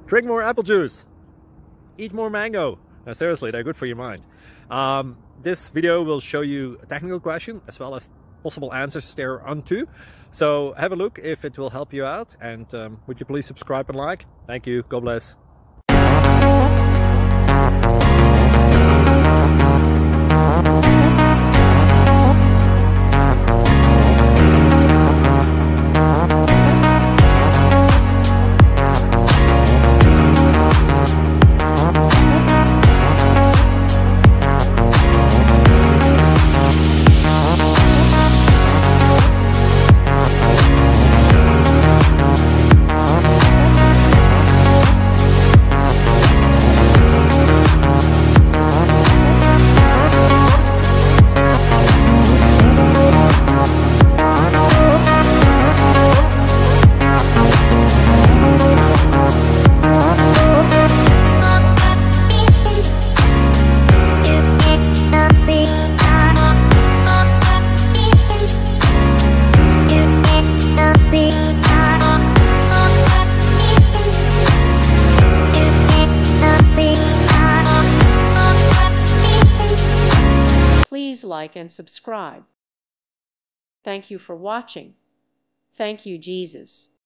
Drink more apple juice. Eat more mango. No, seriously, they're good for your mind. This video will show you a technical question as well as possible answers thereunto. So have a look if it will help you out, and would you please subscribe and like? Thank you. God bless. Please like and subscribe. Thank you for watching. Thank you, Jesus.